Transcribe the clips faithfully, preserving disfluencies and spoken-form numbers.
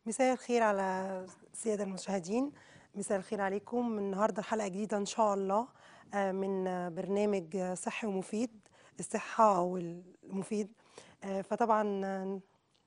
مساء الخير على السادة المشاهدين. مساء الخير عليكم. النهارده حلقة جديدة إن شاء الله آه، من آه، برنامج آه، صحي ومفيد. الصحة والمفيد. آه، فطبعا آه،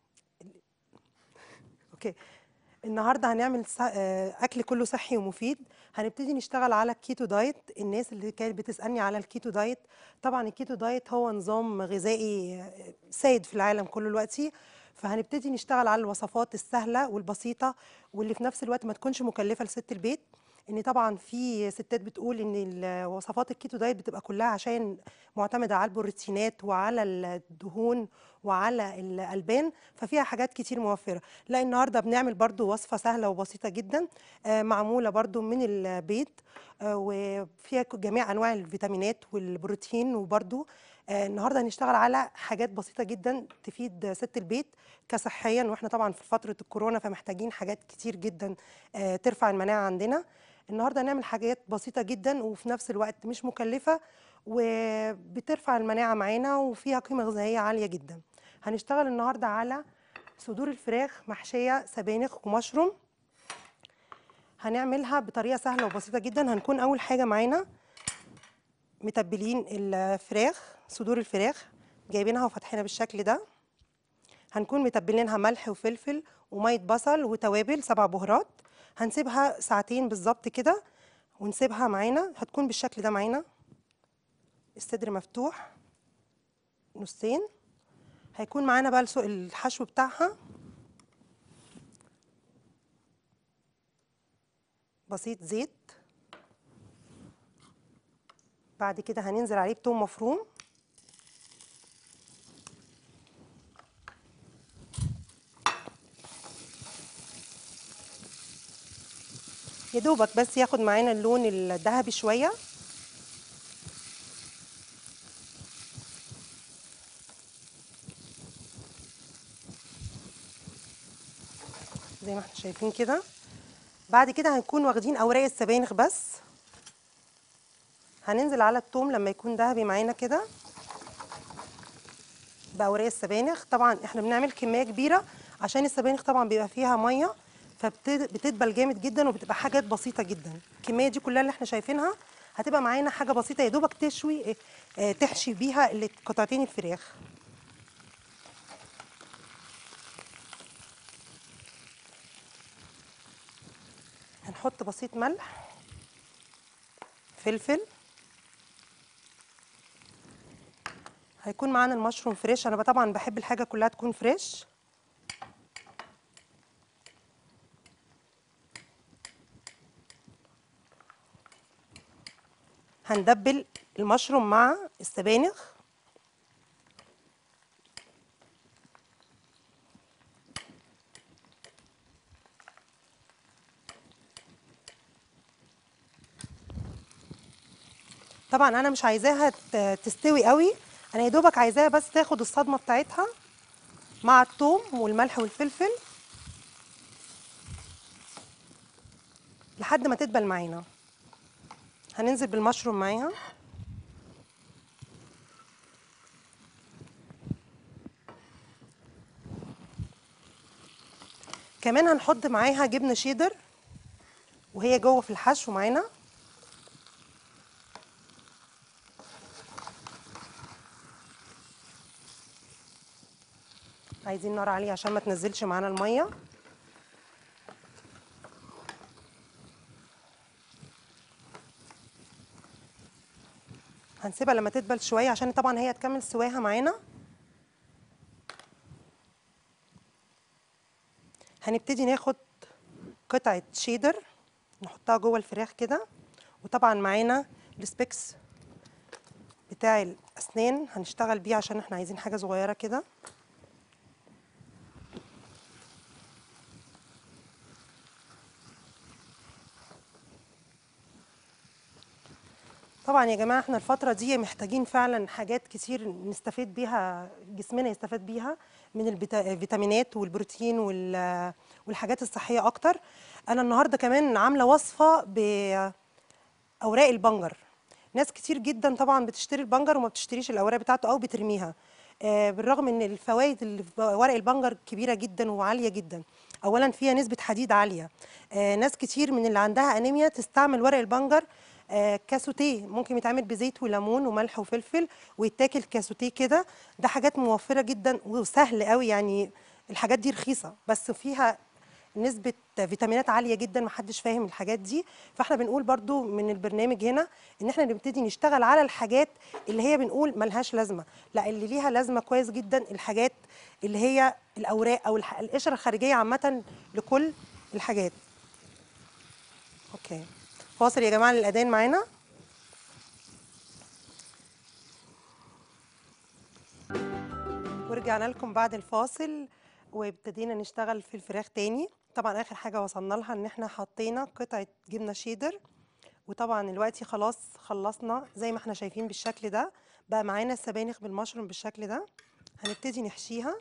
أوكي. النهارده هنعمل ص- آه، أكل كله صحي ومفيد. هنبتدي نشتغل على الكيتو دايت. الناس اللي كانت بتسألني على الكيتو دايت، طبعا الكيتو دايت هو نظام غذائي آه، سائد في العالم كله دلوقتي. فهنبتدي نشتغل على الوصفات السهلة والبسيطة واللي في نفس الوقت ما تكونش مكلفة لست البيت. ان طبعا في ستات بتقول ان ال- وصفات الكيتو دايت بتبقى كلها عشان معتمدة على البروتينات وعلى الدهون وعلى الألبان، ففيها حاجات كتير موفرة. لا، النهارده بنعمل برضو وصفة سهلة وبسيطة جدا، آه، معمولة برضو من البيض، آه، وفيها ك- جميع أنواع الفيتامينات والبروتين. وبرضو آه، النهارده هنشتغل على حاجات بسيطة جدا تفيد ست البيت كصحيا، واحنا طبعا في فترة الكورونا فمحتاجين حاجات كتير جدا آه، ترفع المناعة عندنا. النهارده هنعمل حاجات بسيطة جدا وفي نفس الوقت مش مكلفة وبترفع المناعة معانا وفيها قيمة غذائية عالية جدا. هنشتغل النهارده على صدور الفراخ محشية سبانخ ومشروم. هنعملها بطريقة سهلة وبسيطة جدا. هنكون أول حاجة معانا متبلين الفراخ، صدور الفراخ جايبينها وفاتحينها بالشكل ده. هنكون متبلينها ملح وفلفل ومية بصل وتوابل سبع بهارات. هنسيبها ساعتين بالظبط كده ونسيبها معانا. هتكون بالشكل ده معانا، الصدر مفتوح نصين. هيكون معانا بقى السو- الحشو بتاعها بسيط زيت. بعد كده هننزل عليه بتوم مفروم، يا دوبك بس ياخد معانا اللون الذهبي شويه. زي ما احنا شايفين كده. بعد كده هنكون واخدين اوراق السبانخ بس. هننزل على الثوم لما يكون ذهبي معانا كده باوراق السبانخ. طبعا احنا بنعمل كميه كبيره عشان السبانخ طبعا بيبقى فيها ميه، فبتدبل جامد جدا وبتبقى حاجات بسيطه جدا. الكميه دي كلها اللي احنا شايفينها هتبقى معانا حاجه بسيطه يا دوبك تشوي اه، اه، تحشي بيها اللي- قطعتين الفراخ. هنحط بسيط ملح، فلفل. هيكون معانا المشروم فريش. انا طبعا بحب الحاجه كلها تكون فريش. هندبل المشروم مع السبانخ. طبعا انا مش عايزاها ت- تستوي قوي، انا يا دوبك عايزاها بس تاخد الصدمه بتاعتها مع الثوم والملح والفلفل لحد ما تدبل معانا. هننزل بالمشروم معاها. كمان هنحط معاها جبنه شيدر وهي جوه في الحشو معانا. عايزين نار عاليه عشان ما تنزلش معانا الميه. هنسيبها لما تدبل شويه عشان طبعا هي تكمل سواها معانا. هنبتدي ناخد قطعه شيدر نحطها جوه الفراخ كده. وطبعا معانا السبيكس بتاع الاسنان هنشتغل بيه عشان احنا عايزين حاجه صغيره كده. طبعا يا جماعه احنا الفتره دي محتاجين فعلا حاجات كتير نستفيد بيها، جسمنا يستفاد بيها من البتا- الفيتامينات والبروتين وال- والحاجات الصحيه اكتر. انا النهارده كمان عامله وصفه باوراق البنجر. ناس كتير جدا طبعا بتشتري البنجر وما بتشتريش الاوراق بتاعته او بترميها، آه، بالرغم ان الفوائد اللي في ورق البنجر كبيره جدا وعاليه جدا. اولا فيها نسبه حديد عاليه. آه ناس كتير من اللي عندها انيميا تستعمل ورق البنجر آه كاسوتيه، ممكن يتعمل بزيت وليمون وملح وفلفل ويتاكل كاسوتيه كده. ده حاجات موفره جدا وسهل قوي يعني. الحاجات دي رخيصه بس فيها نسبة فيتامينات عالية جدا، محدش فاهم الحاجات دي. فاحنا بنقول برضو من البرنامج هنا ان احنا نبتدي نشتغل على الحاجات اللي هي بنقول ملهاش لازمة، لا اللي ليها لازمة كويس جدا. الحاجات اللي هي الاوراق او الح- القشرة الخارجية عامة لكل الحاجات. اوكي، فاصل يا جماعة للأذان معانا. ورجعنا لكم بعد الفاصل وابتدينا نشتغل في الفراخ تاني. طبعا اخر حاجة وصلنا لها ان احنا حطينا قطعة جبنة شيدر، وطبعا دلوقتي خلاص خلصنا زي ما احنا شايفين بالشكل ده. بقى معانا السبانخ بالمشروم بالشكل ده. هنبتدي نحشيها.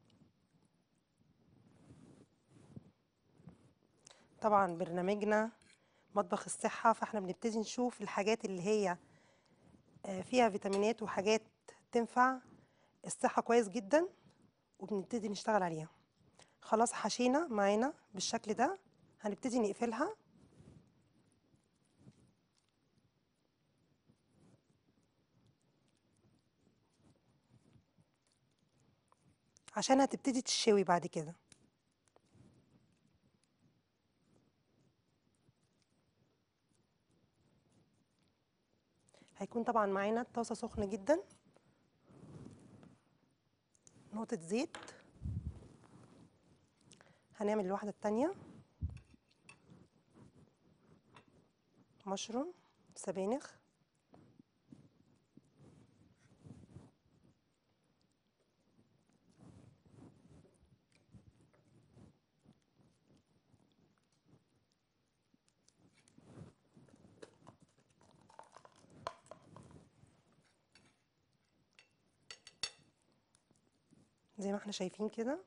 طبعا برنامجنا مطبخ الصحة، فاحنا بنبتدي نشوف الحاجات اللي هي آه، فيها فيتامينات وحاجات تنفع الصحة كويس جدا وبنبتدي نشتغل عليها. خلاص حشينا معانا بالشكل ده. هنبتدي نقفلها عشان هتبتدي تشوي بعد كده. هيكون طبعا معانا طاسة سخنة جدا، نقطة زيت. هنعمل الواحدة التانية مشروم سبانخ. زي ما احنا شايفين كده.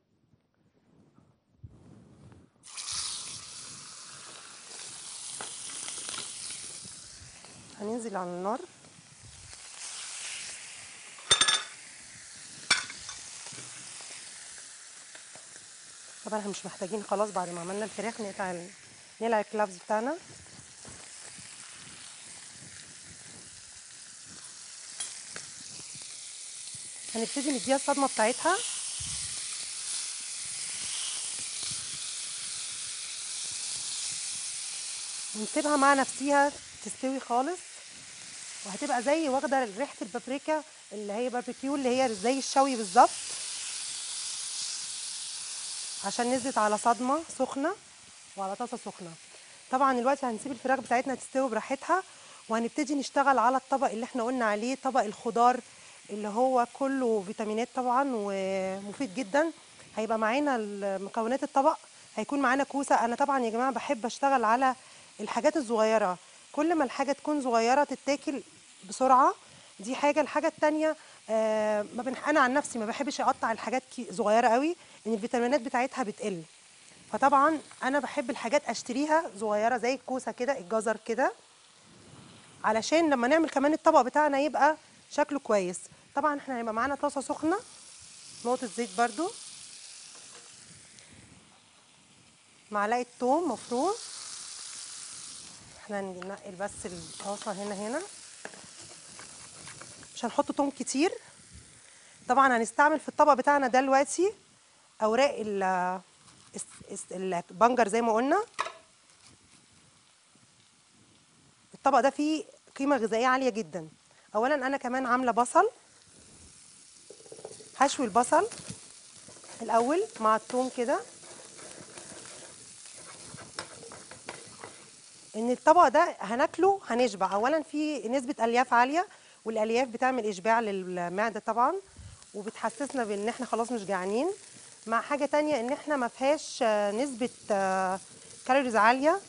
هننزل على النار. طبعا احنا مش محتاجين خلاص بعد ما عملنا الفراخ نقطع ال- نقلع الكلافز بتاعنا. هنبتدي نديها الصدمة بتاعتها. ونسيبها مع نفسيها تستوي خالص، وهتبقى زي واخدة ريحة البابريكا اللي هي باربيكيو اللي هي زي الشوي بالظبط، عشان نزلت على صدمة سخنة وعلى طاسة سخنة. طبعا دلوقتي هنسيب الفراخ بتاعتنا تستوي براحتها، وهنبتدي نشتغل على الطبق اللي احنا قلنا عليه، طبق الخضار اللي هو كله فيتامينات طبعا ومفيد جدا. هيبقى معانا مكونات الطبق. هيكون معانا كوسة. انا طبعا يا جماعة بحب اشتغل على الحاجات الصغيرة، كل ما الحاجة تكون صغيرة تتاكل بسرعة. دي حاجة. الحاجة التانية آه ما بنح... انا عن نفسي ما بحبش اقطع الحاجات كي- صغيرة قوي، ان الفيتامينات بتاعتها بتقل. فطبعا انا بحب الحاجات اشتريها صغيره زي الكوسه كده، الجزر كده، علشان لما نعمل كمان الطبق بتاعنا يبقى شكله كويس. طبعا احنا هيبقى معانا طاسه سخنه، نقطه زيت برضو، معلقه توم مفروم. احنا ننقل بس الطاسه هنا هنا، مش هنحط توم كتير. طبعا هنستعمل في الطبق بتاعنا ده دلوقتي اوراق ال الس- الس- البنجر زي ما قلنا. الطبق ده فيه قيمه غذائيه عاليه جدا. اولا انا كمان عامله بصل، هشوي البصل الاول مع الثوم كده. ان الطبق ده هناكله هنشبع. اولا في نسبه الياف عاليه، والالياف بتعمل اشباع للمعده طبعا، وبتحسسنا بان احنا خلاص مش جعانين. مع حاجه تانية ان احنا ما فيهاش آه، نسبه آه، كالوريز عاليه،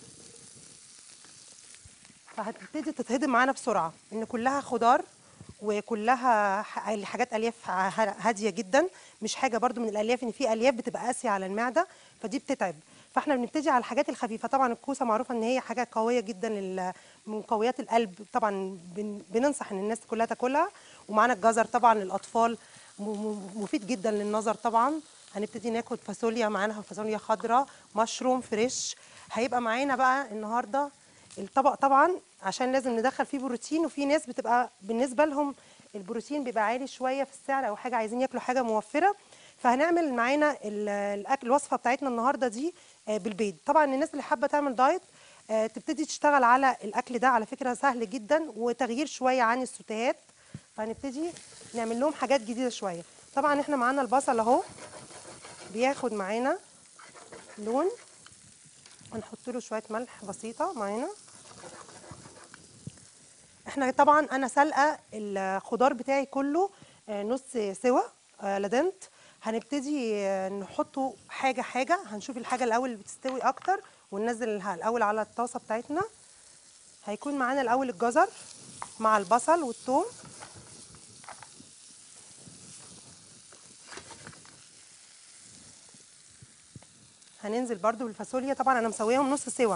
فهتبتدي تتهضم معانا بسرعه، ان كلها خضار وكلها ح- حاجات الياف ه- هاديه جدا. مش حاجه برضو من الالياف، ان في الياف بتبقى قاسيه على المعده فدي بتتعب. فاحنا بنبتدي على الحاجات الخفيفه. طبعا الكوسه معروفه ان هي حاجه قويه جدا لل- من مقويات القلب. طبعا بن- بننصح ان الناس كلها تاكلها. ومعانا الجزر طبعا للاطفال، م- م- مفيد جدا للنظر طبعا. هنبتدي ناخد فاصوليا معانا، فاصوليا خضراء، مشروم فريش. هيبقى معانا بقى النهارده الطبق طبعا عشان لازم ندخل فيه بروتين، وفي ناس بتبقى بالنسبه لهم البروتين بيبقى عالي شويه في السعر او حاجه عايزين ياكلوا حاجه موفره. فهنعمل معانا ال- الاكل الوصفه بتاعتنا النهارده دي آه، بالبيض. طبعا الناس اللي حابه تعمل دايت آه، تبتدي تشتغل على الاكل ده، على فكره سهل جدا وتغيير شويه عن السوتيهات. فهنبتدي نعمل لهم حاجات جديده شويه. طبعا احنا معانا البصل اهو بياخد معانا لون، هنحط له شويه ملح بسيطه معانا. احنا طبعا انا سلقه الخضار بتاعي كله آه، نص سوا آه، لدنت. هنبتدي آه، نحطه حاجه حاجه، هنشوف الحاجه الاول اللي بتستوي اكتر وننزلها الاول على الطاسه بتاعتنا. هيكون معانا الاول الجزر مع البصل والثوم. هننزل برضو بالفاصوليا، طبعا انا مسويهم نص سوا.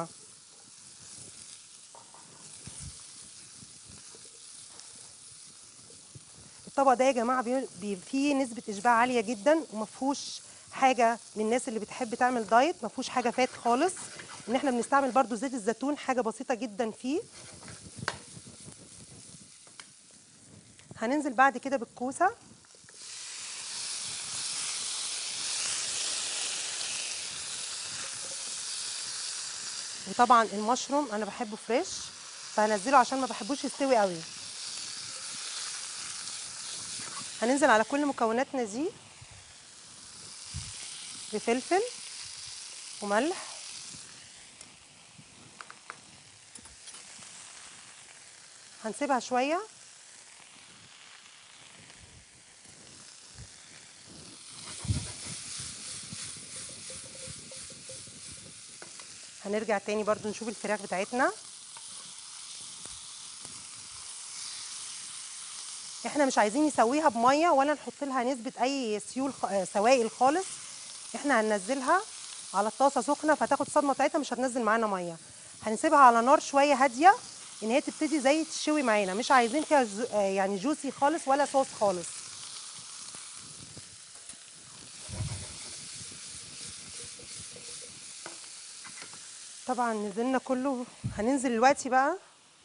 الطبق ده يا جماعه بي- بي- فيه نسبه اشباع عاليه جدا، ومفهوش حاجه للناس اللي بتحب تعمل دايت، مفهوش حاجه فات خالص. ان احنا بنستعمل برضو زيت الزيتون، حاجه بسيطه جدا فيه. هننزل بعد كده بالكوسه، وطبعا المشروم انا بحبه فريش فهنزله عشان ما بحبوش يستوي قوي. هننزل على كل مكوناتنا دي بفلفل وملح. هنسيبها شويه. هنرجع تاني برضو نشوف الفراخ بتاعتنا. احنا مش عايزين نسويها بميه ولا نحط لها نسبه اي سيول خ- آه، سوائل خالص. احنا هننزلها على الطاسه سخنه فتاخد صدمه بتاعتها، مش هتنزل معانا ميه. هنسيبها على نار شويه هاديه ان هي تبتدي زي تشوي معانا، مش عايزين فيها جو آه، يعني جوسي خالص ولا صوص خالص. طبعا نزلنا كله. هننزل دلوقتي بقى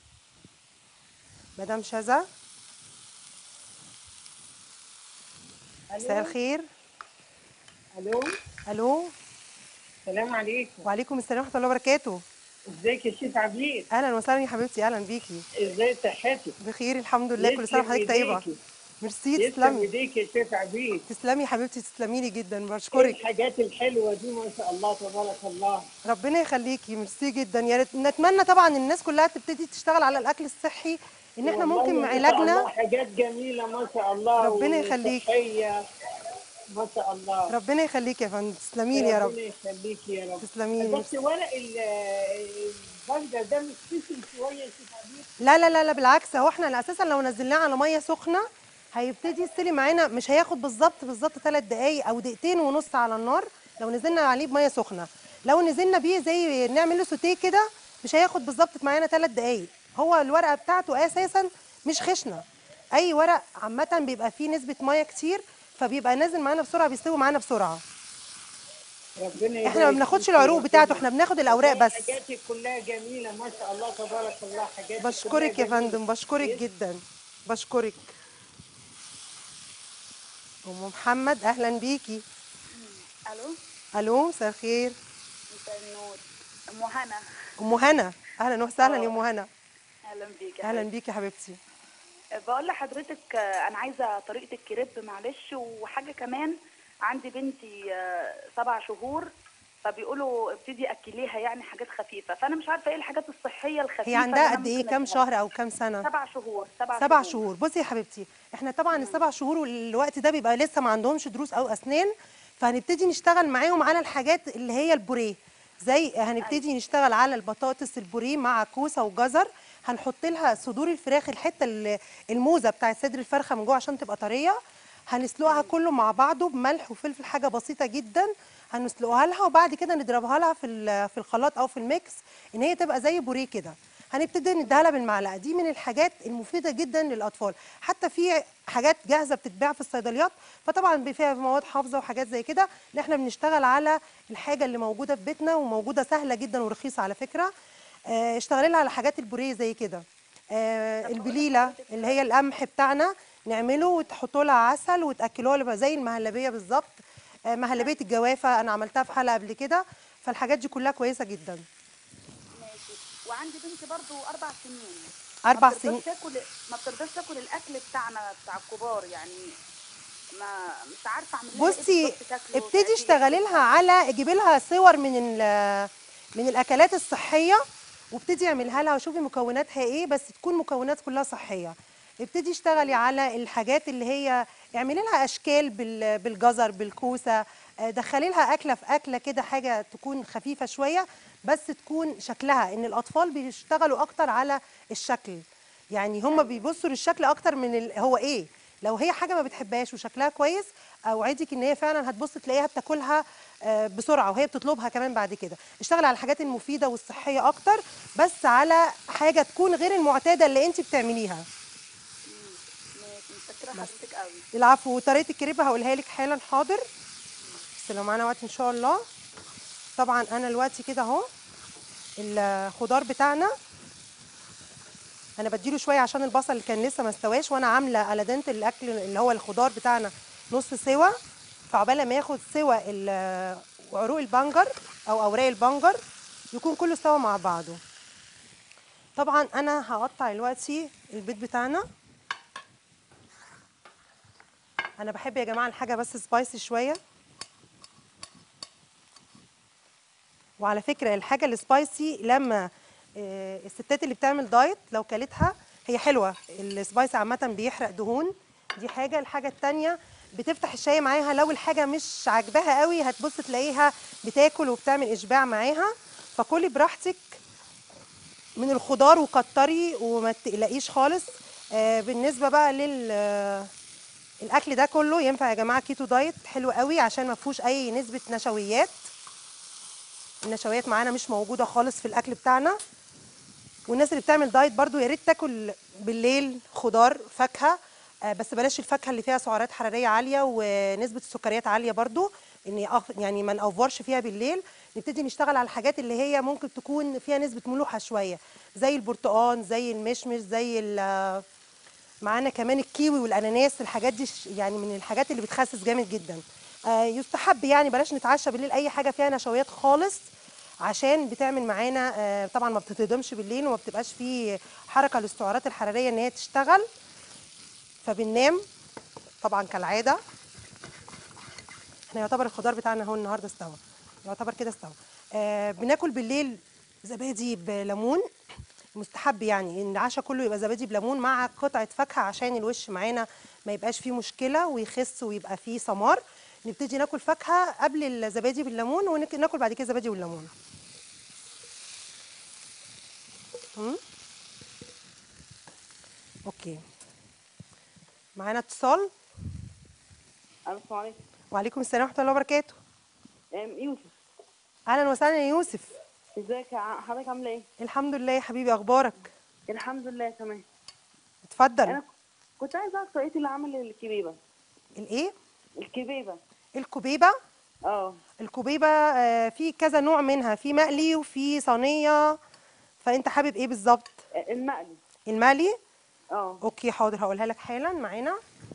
مدام شذا. مساء الو. الخير. الو. الو. السلام عليكم. وعليكم السلام ورحمه الله وبركاته. ازيك يا شيف عبيد؟ اهلا وسهلا يا حبيبتي، اهلا بيكي. ازاي صحتك؟ بخير الحمد لله، كل سنه يسلم وحضرتك طيبه. ايديكي. ميرسي، يسلم تسلمي. ايديك يا شيف عبيد. تسلمي يا حبيبتي، تسلمي لي جدا، ايه بشكرك. الحاجات الحلوه دي ما شاء الله تبارك الله. ربنا يخليكي، ميرسي جدا. يا ريت نتمنى طبعا الناس كلها تبتدي تشتغل على الاكل الصحي، ان احنا والله ممكن ما شاء علاجنا. الله حاجات جميله ما شاء الله ربنا يخليكي، وصحيه. ما شاء الله. ربنا يخليكي يا فندم، تسلمي لي يا رب. ربنا يخليك يا رب. تسلمي لي، بس ميرسي. ورق ال- البنجر ده مش خشن شويه يا شيف عبيد؟ لا لا لا لا، بالعكس، هو احنا اساسا لو نزلناه على ميه سخنه هيبتدي يستوي معانا، مش هياخد بالظبط بالظبط ثلاث دقايق او دقيقتين ونص على النار لو نزلنا عليه بميه سخنه. لو نزلنا بيه زي نعمل له سوتيه كده مش هياخد بالظبط معانا ثلاث دقايق. هو الورقه بتاعته اساسا مش خشنه. اي ورق عامه بيبقى فيه نسبه ميه كتير فبيبقى نازل معانا بسرعه، بيستوي معانا بسرعه. ربنا احنا ما يبارك بناخدش فيك يا العروق بتاعته، ربنا. احنا بناخد الاوراق والله بس. حاجاتك كلها جميلة ما شاء الله تبارك الله، حاجاتك كلها بشكرك يا جميلة. فندم، بشكرك يس- جدا. بشكرك. ام محمد اهلا بيكي. الو. الو، مساء الخير. مساء النور. ام هنا. ام هنا، اهلا وسهلا يا اه، ام هنا. اهلا بيك يا اهلا حبيبتي. بيكي يا حبيبتي. بقول لحضرتك آه، انا عايزه طريقه الكريب معلش، وحاجه كمان. عندي بنتي آه، سبع شهور، فبيقولوا ابتدي اكليها يعني حاجات خفيفه، فانا مش عارفه ايه الحاجات الصحيه هي الخفيفه اللي عندها انا قد ايه، ممكن كام اديها لها. شهر او كام سنه؟ سبع شهور. سبع سبع شهور. شهور. بصي يا حبيبتي، احنا طبعا مم. السبع شهور والوقت ده بيبقى لسه ما عندهمش دروس او اسنان، فهنبتدي نشتغل معاهم على الحاجات اللي هي البوريه. زي ايوه. هنبتدي نشتغل على البطاطس البوريه مع كوسه وجزر. هنحط لها صدور الفراخ، الحته ال- الموزه بتاعت صدر الفرخه من جوه عشان تبقى طريه. هنسلقها مم. كله مع بعضه بملح وفلفل، حاجه بسيطه جدا. هنسلقها لها وبعد كده نضربها لها في ال- في الخلاط او في الميكس ان هي تبقى زي بوريه كده. هنبتدي نديها لها بالمعلقه. دي من الحاجات المفيده جدا للاطفال. حتى في حاجات جاهزه بتتباع في الصيدليات، فطبعا فيها مواد حافظه وحاجات زي كده. اللي احنا بنشتغل على الحاجه اللي موجوده في بيتنا، وموجوده سهله جدا ورخيصه على فكره. آه، اشتغلي لها على حاجات البوريه زي كده. آه، طب بقول البليله لحضرتك اللي هي القمح بتاعنا، نعمله وتحطوا لها عسل وتاكلوها لها زي المهلبيه بالظبط. آه، مهلبيه الجوافه انا عملتها في حلقه قبل كده. فالحاجات دي كلها كويسه جدا. ماشي. وعندي بنتي برضو اربع سنين، ما اربع بترضاش سنين تاكل ما بترضاش تاكل الاكل بتاعنا بتاع الكبار يعني. ما مش عارفه اعمل لها ايه بصي، بالظبط تاكله، ابتدي تعديه اشتغلي لها تجيبها. على اجيبي لها صور من ال- من الاكلات الصحيه، وابتدي اعملها لها وشوفي مكوناتها ايه، بس تكون مكونات كلها صحيه. ابتدي اشتغلي على الحاجات اللي هي، اعملي لها اشكال بال- بالجزر بالكوسه. آه، دخلي لها اكله في اكله كده، حاجه تكون خفيفه شويه بس تكون شكلها، ان الاطفال بيشتغلوا اكتر على الشكل. يعني هم ايوه. بيبصوا للشكل اكتر من ال... هو ايه. لو هي حاجه ما بتحبهاش وشكلها كويس، اوعدك ان هي فعلا هتبص تلاقيها بتاكلها آه، بسرعه، وهي بتطلبها كمان بعد كده. اشتغل على الحاجات المفيده والصحيه اكتر، بس على حاجه تكون غير المعتاده اللي انت بتعمليها. امم. ماشي، متشكره بس حضرتك قوي. العفو. وطريقه الكريبه هقولها لك حالا، حاضر، بس لو معانا وقت ان شاء الله. طبعا انا دلوقتي كده اهو الخضار بتاعنا انا بديله شويه عشان البصل اللي كان لسه ما استواش، وانا عامله على دنت الاكل اللي هو الخضار بتاعنا نص سوا. فعقبال ما ياخد سوا ال- عروق البنجر او اوراق البنجر يكون كله استوى مع بعضه. طبعا انا هقطع دلوقتي البيض بتاعنا. انا بحب يا جماعه الحاجه بس سبايسي شويه. وعلى فكره الحاجه السبايسي لما آه، الستات اللي بتعمل دايت لو كلتها هي حلوه. السبايسي عامه بيحرق دهون، دي حاجه. الحاجه التانيه بتفتح الشاي معاها. لو الحاجه مش عاجباها قوي هتبص تلاقيها بتاكل وبتعمل اشباع معاها. فكلي براحتك من الخضار وكتري وما تقلقيش خالص. آه، بالنسبه بقى لل آه، الاكل ده كله ينفع يا جماعه كيتو دايت حلو قوي عشان ما فيهوش اي نسبه نشويات. النشويات معانا مش موجوده خالص في الاكل بتاعنا. والناس اللي بتعمل دايت برضو يا ريت تاكل بالليل خضار فاكهه. آه، بس بلاش الفاكهه اللي فيها سعرات حراريه عاليه ونسبه السكريات عاليه برضو. ان أخ- يعني ما نأفورش فيها بالليل. نبتدي نشتغل على الحاجات اللي هي ممكن تكون فيها نسبه ملوحه شويه، زي البرتقال زي المشمش زي ال- معانا كمان الكيوي والاناناس. الحاجات دي ش- يعني من الحاجات اللي بتخسس جامد جدا. آه، يستحب يعني بلاش نتعشى بالليل اي حاجه فيها نشويات خالص، عشان بتعمل معانا آه، طبعا ما بتتهضمش بالليل وما بتبقاش فيه حركه للسعرات الحراريه ان هي تشتغل، فبننام. طبعا كالعاده احنا يعتبر الخضار بتاعنا هو النهارده استوى، يعتبر كده استوى. آه بناكل بالليل زبادي بليمون. مستحب يعني ان العشاء كله يبقى زبادي بليمون مع قطعه فاكهه عشان الوش معانا ما يبقاش فيه مشكله ويخس ويبقى فيه سمار. نبتدي ناكل فاكهه قبل الزبادي بالليمون، وناكل بعد كده زبادي والليمون. مم؟ اوكي. معانا اتصال. السلام عليكم. وعليكم السلام ورحمه الله وبركاته. أم يوسف، اهلا وسهلا يا يوسف. ازيك يا ع- حضرتك عامله ايه؟ الحمد لله يا حبيبي، اخبارك؟ الحمد لله تمام. اتفضل. انا ك- كنت عايزه اعرف طريقه العمل الكبيبه. الايه؟ الكبيبه. الكبيبه. اه. الكبيبه آه، في كذا نوع منها، في مقلي وفي صينيه. فانت حابب ايه بالظبط؟ المقلي. المقلي. اه. اوكي حاضر، هقولها لك حالا. معانا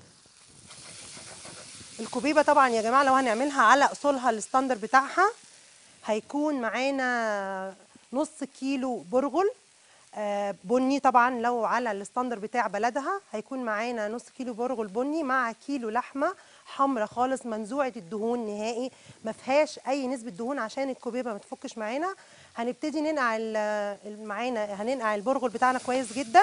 الكبيبه طبعا يا جماعه لو هنعملها على اصولها الستاندر بتاعها هيكون معانا نص كيلو برغل آه، بني. طبعا لو على الستاندر بتاع بلدها هيكون معانا نص كيلو برغل بني مع كيلو لحمه حمرا خالص منزوعه الدهون نهائي، ما فيهاش اي نسبه دهون عشان الكبيبه ما تفكش معانا. هنبتدي ننقع ال- ال- معانا هننقع البرغل بتاعنا كويس جدا.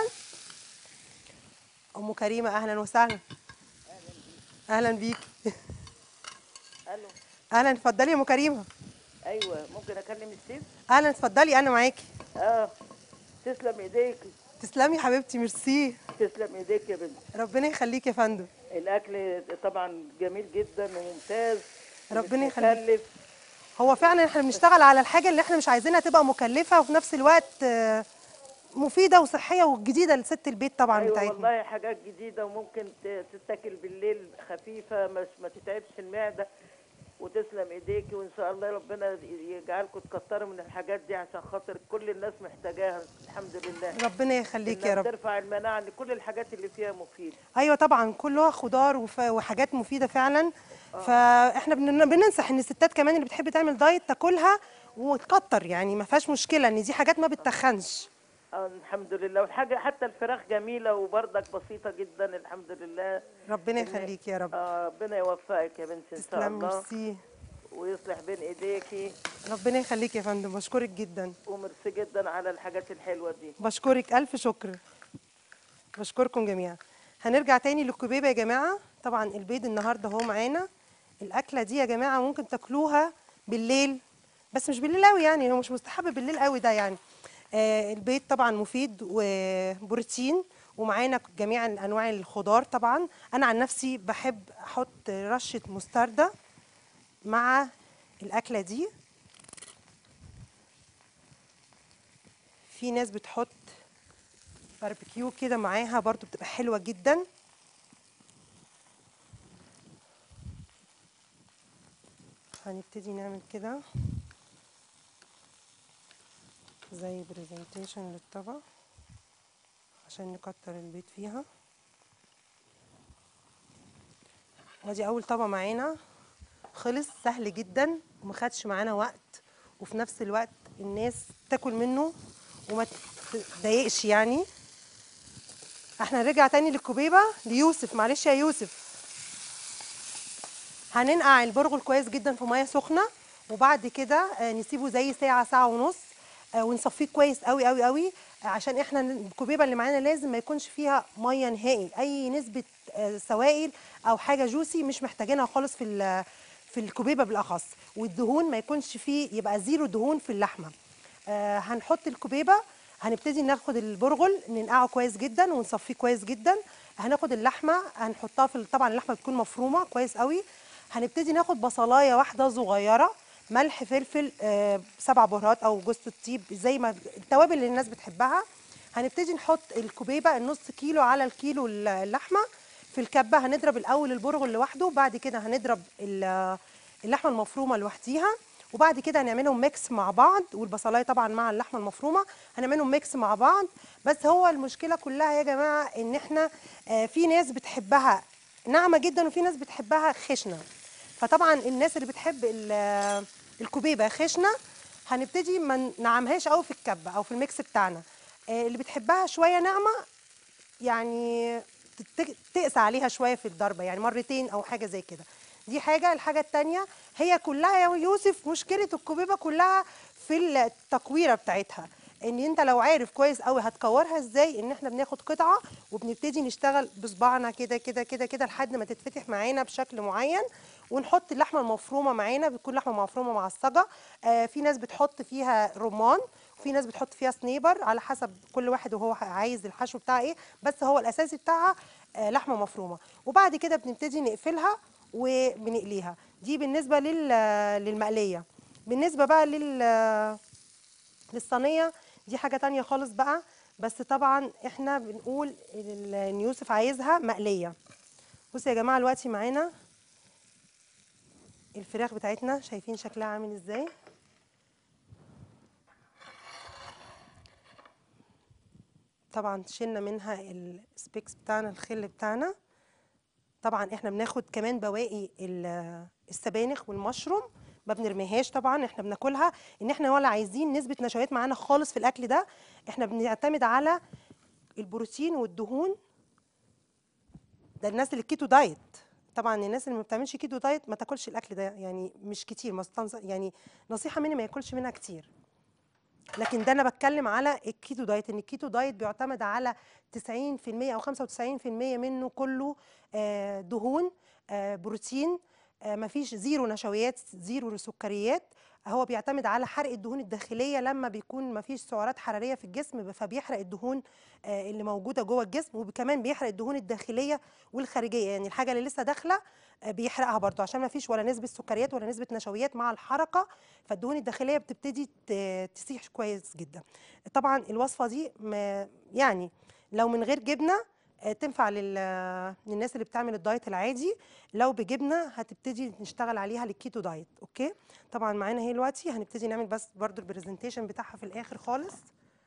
ام كريمه اهلا وسهلا. اهلا بيك. الو. اهلا، اتفضلي يا ام كريمه. ايوه، ممكن اكلم الشيف؟ اهلا اتفضلي، انا معاكي. اه. تسلم ايديك. تسلمي حبيبتي، ميرسي. تسلم ايديك يا بنت. ربنا يخليك يا فندم. الاكل طبعا جميل جدا وممتاز ومش ربنا يخليك. مكلف. هو فعلا احنا بنشتغل على الحاجه اللي احنا مش عايزينها تبقى مكلفه وفي نفس الوقت آه، مفيده وصحيه وجديده لست البيت طبعا ايوه بتاعتنا. والله حاجات جديده، وممكن ت- تتاكل بالليل خفيفه، مش ما تتعبش المعده. وتسلم ايديكي، وان شاء الله ربنا يجعلكم تكتروا من الحاجات دي عشان خاطر كل الناس محتاجاها. الحمد لله ربنا يخليك يا انها رب. بترفع المناعه، ان كل الحاجات اللي فيها مفيده. ايوه طبعا كلها خضار وف... وحاجات مفيده فعلا. اه فاحنا بن... بننصح ان الستات كمان اللي بتحب تعمل دايت تاكلها وتكتر، يعني ما فيهاش مشكله ان دي حاجات ما بتتخنش. اه الحمد لله. والحاجه حتى الفراخ جميله وبرضك بسيطه جدا الحمد لله. ربنا إن يخليك يا رب. آه ربنا يوفقك يا بنتي ان شاء تسلم الله، ميرسي. ويصلح بين ايديكي. ربنا يخليك يا فندم، بشكرك جدا. وميرسي جدا على الحاجات الحلوه دي. بشكرك الف شكر. بشكركم جميعا. هنرجع تاني للكبيبه يا جماعه. طبعا البيض النهارده اهو معانا. الاكله دي يا جماعه ممكن تاكلوها بالليل، بس مش بالليل قوي، يعني هو مش مستحب بالليل قوي ده يعني. آه البيض طبعا مفيد وبروتين، ومعانا جميع انواع الخضار. طبعا انا عن نفسي بحب احط رشه مستردة مع الاكله دي. في ناس بتحط باربيكيو كده معاها برضو بتبقى حلوه جدا. هنبتدي نعمل كده زي برزنتيشن للطبق عشان نكتر البيض فيها. وادي اول طبق معانا، خلص سهل جدا ومخدش معانا وقت، وفي نفس الوقت الناس تاكل منه وما تضايقش يعني. احنا هنرجع تاني للكبيبه ليوسف. معلش يا يوسف. هننقع البرغل كويس جدا في ميه سخنه، وبعد كده نسيبه زي ساعه ساعه ونص، ونصفيه كويس قوي قوي قوي، عشان احنا الكبيبه اللي معانا لازم ما يكونش فيها ميه نهائي، اي نسبه سوائل او حاجه جوسي مش محتاجينها خالص في في الكبيبه بالاخص. والدهون ما يكونش فيه، يبقى زيرو دهون في اللحمه. آه هنحط الكبيبه، هنبتدي ناخد البرغل ننقعه كويس جدا ونصفيه كويس جدا. هناخد اللحمه هنحطها في، طبعا اللحمه بتكون مفرومه كويس قوي. هنبتدي ناخد بصلايه واحده صغيره، ملح فلفل آه سبع بهارات او جوز الطيب زي ما التوابل اللي الناس بتحبها. هنبتدي نحط الكبيبه النص كيلو على الكيلو اللحمه في الكبه. هنضرب الاول البرغل لوحده، بعد كده هنضرب اللحمه المفرومه لوحديها، وبعد كده هنعملهم ميكس مع بعض، والبصلايه طبعا مع اللحمه المفرومه هنعملهم ميكس مع بعض. بس هو المشكله كلها يا جماعه ان احنا آه في ناس بتحبها ناعمه جدا وفي ناس بتحبها خشنه. فطبعا الناس اللي بتحب الكبيبه خشنه هنبتدي ما نعمهاش قوي في الكبه او في الميكس بتاعنا. آه اللي بتحبها شويه ناعمه يعني تقسى عليها شويه في الضربه، يعني مرتين او حاجه زي كده. دي حاجه. الحاجه الثانيه هي كلها يا يوسف مشكله الكبيبه كلها في التكويره بتاعتها، ان انت لو عارف كويس قوي هتكورها ازاي، ان احنا بناخد قطعه وبنبتدي نشتغل بصباعنا كده كده كده كده لحد ما تتفتح معانا بشكل معين، ونحط اللحمه المفرومه معانا. بتكون لحمه مفرومه معصجه. آه في ناس بتحط فيها رمان، وفي ناس بتحط فيها سنيبر، على حسب كل واحد وهو عايز الحشو بتاعه ايه، بس هو الاساسي بتاعها آه لحمه مفرومه. وبعد كده بنبتدي نقفلها وبنقليها. دي بالنسبه لل للمقليه. بالنسبه بقى لل للصينيه دي حاجه تانية خالص بقى، بس طبعا احنا بنقول ان يوسف عايزها مقليه. بصوا يا جماعه دلوقتي معانا الفراخ بتاعتنا، شايفين شكلها عامل ازاي. طبعا شلنا منها السبيكس بتاعنا، الخل بتاعنا. طبعا احنا بناخد كمان بواقي السبانخ والمشروم، ما بنرميهاش طبعا، احنا بناكلها. ان احنا ولا عايزين نسبه نشويات معانا خالص في الاكل ده، احنا بنعتمد على البروتين والدهون. ده الناس اللي الكيتو دايت. طبعا الناس اللي ما بتعملش كيتو دايت ما تاكلش الاكل ده، يعني مش كتير، يعني نصيحه مني ما ياكلش منها كتير. لكن ده انا بتكلم على الكيتو دايت، ان الكيتو دايت بيعتمد على تسعين في المية او خمسة وتسعين في المية منه كله دهون، بروتين، آه، مفيش زيرو نشويات، زيرو سكريات. هو بيعتمد على حرق الدهون الداخليه لما بيكون مفيش سعرات حراريه في الجسم، فبيحرق الدهون آه، اللي موجوده جوه الجسم، وكمان بيحرق الدهون الداخليه والخارجيه، يعني الحاجه اللي لسه داخله آه، بيحرقها برضه، عشان مفيش ولا نسبه سكريات ولا نسبه نشويات مع الحركه، فالدهون الداخليه بتبتدي ت- تسيح كويس جدا. طبعا الوصفه دي ما- يعني لو من غير جبنه آه، تنفع لل- للناس اللي بتعمل الدايت العادي، لو بجبنه هتبتدي نشتغل عليها للكيتو دايت. اوكي، طبعا معانا هي دلوقتي هنبتدي نعمل بس برضو البرزنتيشن بتاعها في الاخر خالص.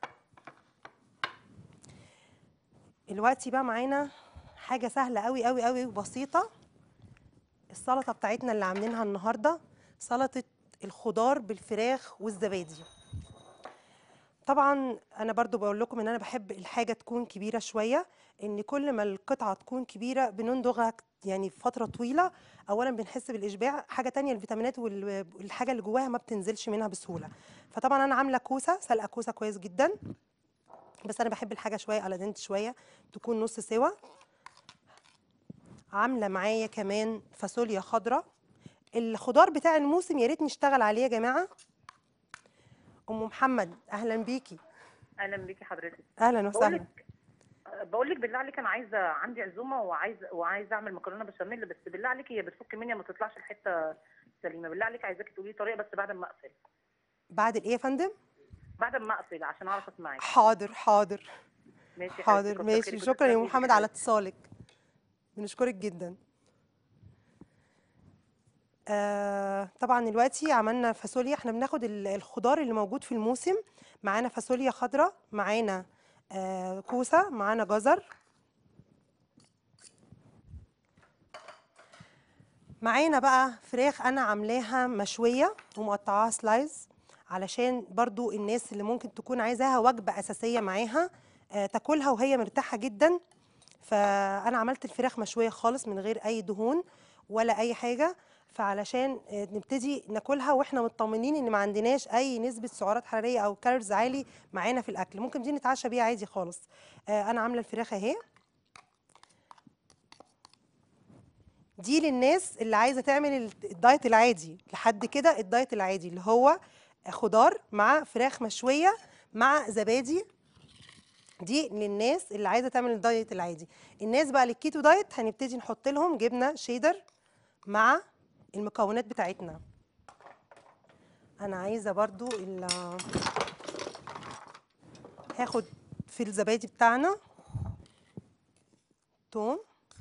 دلوقتي بقى معانا حاجه سهله قوي قوي قوي وبسيطه، السلطه بتاعتنا اللي عاملينها النهارده، سلطه الخضار بالفراخ والزبادي. طبعا انا برضو بقول لكم ان انا بحب الحاجه تكون كبيره شويه، ان كل ما القطعه تكون كبيره بنندغها يعني فتره طويله، اولا بنحس بالاشباع، حاجه تانية الفيتامينات والحاجه اللي جواها ما بتنزلش منها بسهوله. فطبعا انا عامله كوسه، سلقه كوسه كويس جدا، بس انا بحب الحاجه شويه على دنت شويه، تكون نص سوا. عامله معايا كمان فاصوليا خضراء. الخضار بتاع الموسم يا ريت نشتغل عليه يا جماعه. ام محمد اهلا بيكي. اهلا بيكي حضرتك. اهلا بقول وسهلا. لك بقول لك بالله عليك، انا عايزه عندي عزومه وعايزه وعايزه اعمل مكرونه بشاميل، بس بالله عليك هي بتفك مني ما تطلعش الحته سليمه. بالله عليك عايزاكي تقولي لي طريقه بس بعد ما اقفل. بعد الايه يا فندم؟ بعد ما اقفل عشان اعرف اسمعك. حاضر حاضر ماشي يا حبيبتي، حاضر كتر ماشي، خيرك شكرا يا وتسلمي محمد لي على حبيبتي. اتصالك، بنشكرك جدا. آه طبعا دلوقتي عملنا فاصوليا، احنا بناخد ال- الخضار اللي موجود في الموسم. معانا فاصوليا خضراء، معانا آه كوسه، معانا جزر، معانا بقى فراخ انا عاملاها مشويه ومقطعاها سلايز، علشان برضو الناس اللي ممكن تكون عايزاها وجبه اساسيه معاها آه تاكلها وهي مرتاحه جدا. فانا عملت الفراخ مشويه خالص من غير اي دهون ولا اي حاجه، فعلشان آه، نبتدي ناكلها واحنا مطمنين ان ما عندناش اي نسبه سعرات حراريه او كالوريز عالي معانا في الاكل، ممكن دي نتعشى بيها عادي خالص. آه، انا عامله الفراخ اهي، دي للناس اللي عايزه تعمل ال- الدايت العادي لحد كده، الدايت العادي اللي هو خضار مع فراخ مشويه مع زبادي، دي للناس اللي عايزه تعمل الدايت العادي. الناس بقى للكيتو دايت هنبتدي نحط لهم جبنه شيدر مع المكونات بتاعتنا. انا عايزه برضو ال- هاخد في الزبادي بتاعنا توم،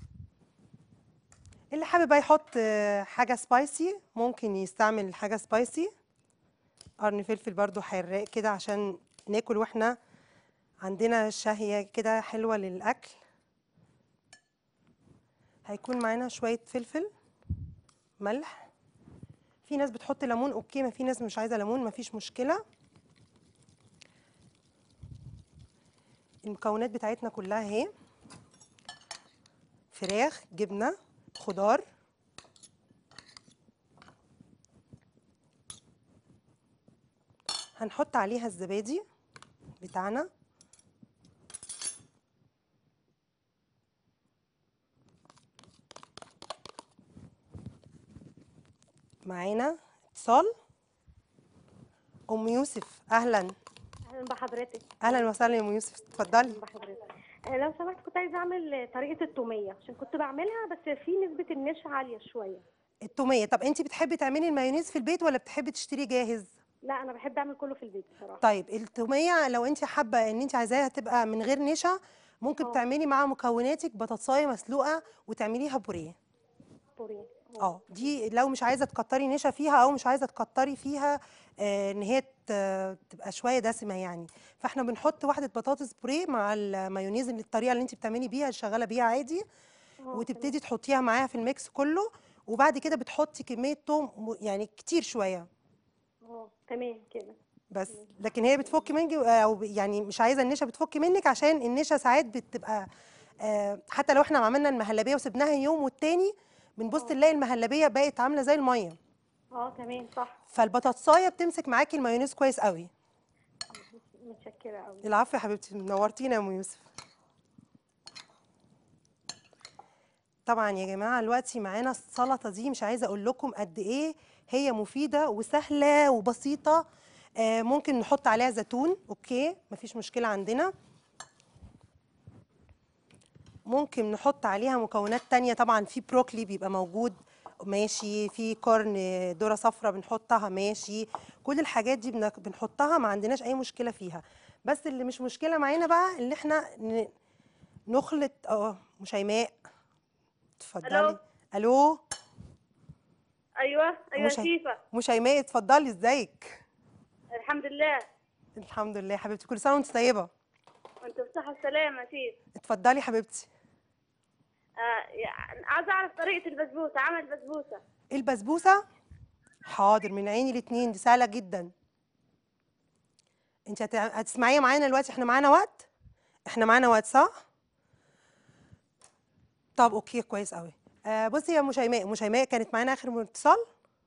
اللي حابب بقى يحط آه، حاجه سبايسي ممكن يستعمل حاجه سبايسي، قرن فلفل برضو حراق كده عشان ناكل واحنا عندنا شهية كده حلوة للأكل. هيكون معانا شوية فلفل، ملح، في ناس بتحط ليمون اوكي، ما في ناس مش عايزة ليمون مفيش مشكلة. المكونات بتاعتنا كلها اهي، فراخ، جبنة، خضار، هنحط عليها الزبادي بتاعنا، معانا اتصال. ام يوسف اهلا. اهلا بحضرتك. اهلا وسهلا يا ام يوسف، اتفضلي. اهلا بحضرتك. آه، لو سمحت كنت عايزه اعمل طريقه التوميه عشان كنت بعملها بس في نسبه النشا عاليه شويه. التوميه، طب انت بتحبي تعملي المايونيز في البيت ولا بتحبي تشتريه جاهز؟ لا انا بحب اعمل كله في البيت بصراحه. طيب التوميه لو انت حابه ان انت عايزاها تبقى من غير نشا، ممكن اه تعملي مع مكوناتك بطاطسايه مسلوقه وتعمليها بوريه. بوريه. اه اه دي لو مش عايزه تكتري نشا فيها او مش عايزه تكتري فيها آه ان هي ت- تبقى شويه دسمه يعني، فاحنا بنحط واحده بطاطس بوريه مع المايونيز اللي الطريقه اللي انت بتعملي بيها شغاله بيها عادي، اه وتبتدي تمام. تحطيها معاها في الميكس كله، وبعد كده بتحطي كميه توم م- يعني كتير شويه اه تمام كده. بس، تمام. لكن هي بتفك منك او ب- يعني مش عايزه النشا بتفك منك، عشان النشا ساعات بتبقى آه، حتى لو احنا عملنا المهلبيه وسبناها يوم والتاني بنبص اه نلاقي المهلبيه بقت عامله زي الميه، اه تمام صح. فالبطاطسايه بتمسك معاكي المايونيز كويس قوي. متشكره قوي. العفو يا حبيبتي، نورتينا يا ام يوسف. طبعا يا جماعه دلوقتي معانا السلطه دي، مش عايزه اقول لكم قد ايه هي مفيده وسهله وبسيطه. آه ممكن نحط عليها زيتون، اوكي مفيش مشكله عندنا. ممكن نحط عليها مكونات تانية، طبعا في بروكلي بيبقى موجود ماشي، في كورن ذره صفراء بنحطها ماشي، كل الحاجات دي بن- بنحطها، ما عندناش اي مشكله فيها. بس اللي مش مشكله معانا بقى اللي احنا ن- نخلط. اه مشيماء اتفضلي. الو. الو. ايوه ايوه مش شيفا. مشيماء اتفضلي، ازيك؟ الحمد لله. الحمد لله حبيبتي، كل سنه وانت طيبه. وانت بصحة السلامة يا شيف. اتفضلي حبيبتي. آه يعني عايزة اعرف طريقة البسبوسة، عمل البسبوسة. البسبوسه حاضر، من عيني الاتنين، دي سهله جدا. انت هت- هتسمعيها معانا دلوقتي، احنا معانا وقت؟ احنا معانا وقت صح؟ طب اوكي كويس قوي. آه بصي يا ام شيماء، ام شيماء كانت معانا اخر اتصال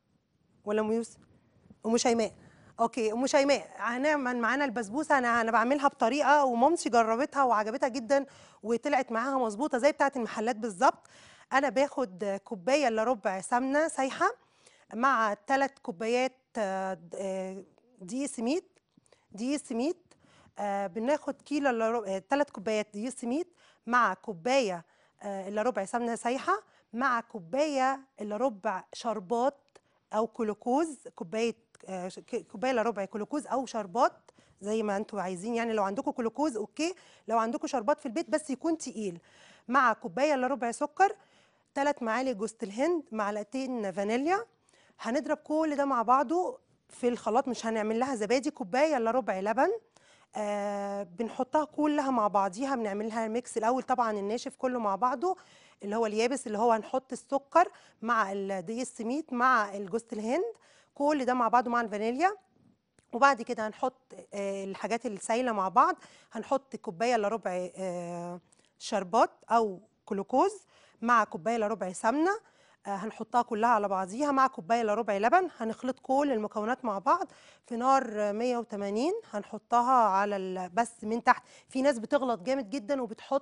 ولا ام يوسف؟ ام شيماء. اوكي ام شيماء، هنعمل معانا البسبوسه. انا انا بعملها بطريقه ومامتي جربتها وعجبتها جدا وطلعت معاها مظبوطه زي بتاعه المحلات بالظبط. انا باخد كوبايه الا ربع سمنه سايحه مع ثلاث كوبايات آه، د- آه، دقيق سميد. دقيق سميد آه، بناخد كيلو الا ربع، ثلاث كوبايات دقيق سميد مع كوبايه آه، الا ربع سمنه سايحه مع كوبايه الا ربع شربات او كلوكوز، كوبايه آه، ش- ك- كوبايه الا ربع كلوكوز او شربات زي ما انتوا عايزين. يعني لو عندكم كلوكوز اوكي، لو عندكم شربات في البيت بس يكون تقيل، مع كوبايه الا ربع سكر، ثلاث معالق جوز الهند، معلقتين فانيليا. هنضرب كل ده مع بعضه في الخلاط، مش هنعمل لها زبادي. كوبايه الا ربع لبن. آه بنحطها كلها مع بعضيها، بنعملها ميكس الاول طبعا الناشف كله مع بعضه اللي هو اليابس، اللي هو هنحط السكر مع دقيق السميد مع الجوز الهند، كل ده مع بعضه مع الفانيليا. وبعد كده هنحط آه الحاجات السايله مع بعض. هنحط كوبايه الا ربع آه شربات او جلوكوز مع كوبايه الا ربع سمنه. آه هنحطها كلها على بعضيها مع كوبايه الا ربع لبن. هنخلط كل المكونات مع بعض في نار آه، مية وتمانين. هنحطها على ال- بس من تحت. في ناس بتغلط جامد جدا وبتحط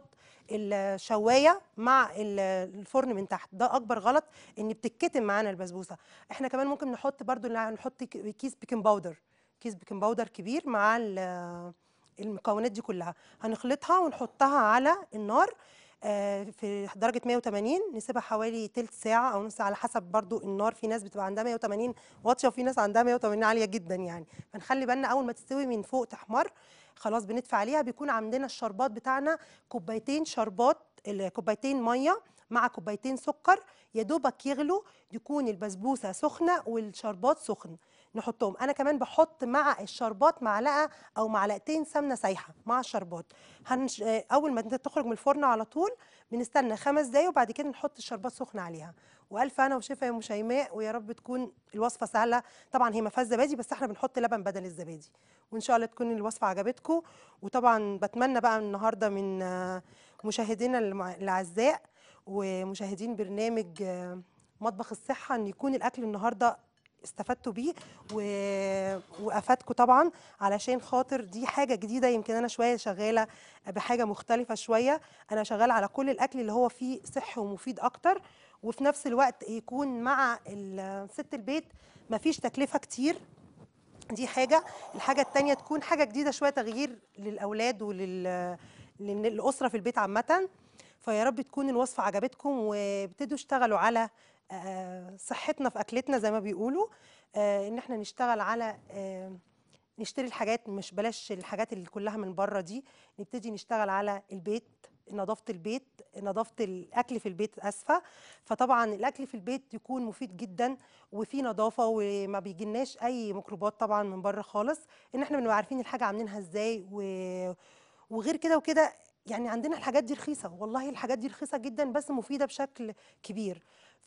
الشوايه مع ال- الفرن من تحت، ده اكبر غلط، ان بتتكتم معانا البسبوسه. احنا كمان ممكن نحط برضو، نحط ك- كيس بيكنج باودر، كيس بيكنج باودر كبير مع ال- المكونات دي كلها. هنخلطها ونحطها على النار آه، في درجة مية وتمانين، نسيبها حوالي تلت ساعة أو نص ساعة على حسب برضو النار. في ناس بتبقى عندها مية وتمانين واطية وفي ناس عندها مية وتمانين عالية جدا يعني. فنخلي بالنا أول ما تستوي من فوق تحمر خلاص بندفع عليها. بيكون عندنا الشربات بتاعنا كوبايتين شربات، ال- كوبايتين مية مع كوبايتين سكر، يا دوبك يغلوا، يكون البسبوسة سخنة والشربات سخن. نحطهم. انا كمان بحط مع الشربات معلقه او معلقتين سمنه سايحه مع الشربات. هنش... آه، اول ما تخرج من الفرن على طول بنستنى خمس دقايق وبعد كده نحط الشربات سخنه عليها. والف انا وشفا يا ام شيماء، ويا رب تكون الوصفه سهله. طبعا هي ما فيهاش زبادي بس احنا بنحط لبن بدل الزبادي، وان شاء الله تكون الوصفه عجبتكم. وطبعا بتمنى بقى النهارده من آه، مشاهدينا المع- الاعزاء ومشاهدين برنامج آه، مطبخ الصحه ان يكون الاكل النهارده استفدتوا بيه و... وافادكم طبعا، علشان خاطر دي حاجه جديده. يمكن انا شويه شغاله بحاجه مختلفه شويه، انا شغاله على كل الاكل اللي هو فيه صحي ومفيد اكتر، وفي نفس الوقت يكون مع ال- ست البيت مفيش تكلفه كتير. دي حاجه. الحاجه التانيه تكون حاجه جديده شويه، تغيير للاولاد ولل للاسره في البيت عامه. فيا رب تكون الوصفه عجبتكم وابتدوا اشتغلوا على آه، صحتنا في اكلتنا زي ما بيقولوا. آه، ان احنا نشتغل على آه، نشتري الحاجات، مش بلاش الحاجات اللي كلها من بره دي، نبتدي نشتغل على البيت، نظافة البيت، نظافة الأكل في البيت أسفة. فطبعا الأكل في البيت يكون مفيد جدا وفي نظافة وما بيجيلناش أي ميكروبات طبعا من بره خالص، إن احنا بنبقى عارفين الحاجة عاملينها إزاي و... وغير كده وكده. يعني عندنا الحاجات دي رخيصة، والله الحاجات دي رخيصة جدا بس مفيدة بشكل كبير.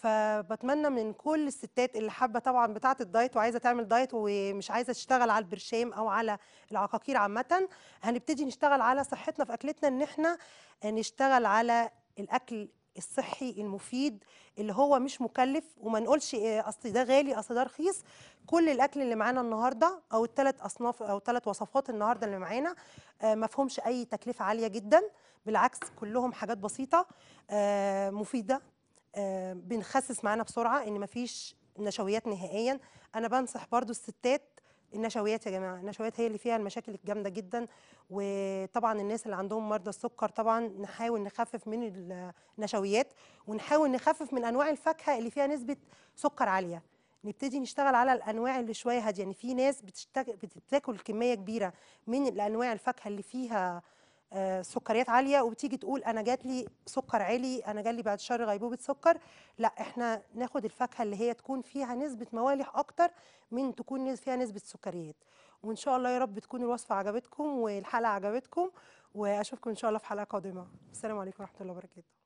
فبتمنى من كل الستات اللي حابة طبعا بتاعة الدايت وعايزة تعمل دايت ومش عايزة تشتغل على البرشام أو على العقاقير عامة، هنبتدي نشتغل على صحتنا في أكلتنا، إن احنا نشتغل على الأكل الصحي المفيد اللي هو مش مكلف. وما نقولش إيه اصل ده غالي اصل ده رخيص. كل الاكل اللي معانا النهارده او الثلاث اصناف او ثلاث وصفات النهارده اللي معانا آه، ما فيهمش اي تكلفه عاليه جدا، بالعكس كلهم حاجات بسيطه آه، مفيده آه، بنخسس معانا بسرعه، ان مفيش نشويات نهائيا. انا بنصح برضو الستات النشويات يا جماعه، النشويات هي اللي فيها المشاكل الجامده جدا. وطبعا الناس اللي عندهم مرضى السكر طبعا نحاول نخفف من النشويات، ونحاول نخفف من انواع الفاكهه اللي فيها نسبه سكر عاليه. نبتدي نشتغل على الانواع اللي شويه هاديه. يعني في ناس بتشتغل بتاكل كميه كبيره من الانواع الفاكهه اللي فيها آه، سكريات عاليه، وبتيجي تقول انا جات لي سكر عالي، انا جالي بعد شهر غيبوبه سكر. لا، احنا ناخد الفاكهه اللي هي تكون فيها نسبه موالح اكتر من تكون فيها نسبه سكريات. وان شاء الله يا رب تكون الوصفه عجبتكم والحلقه عجبتكم، واشوفكم ان شاء الله في حلقه قادمه. السلام عليكم ورحمه الله وبركاته.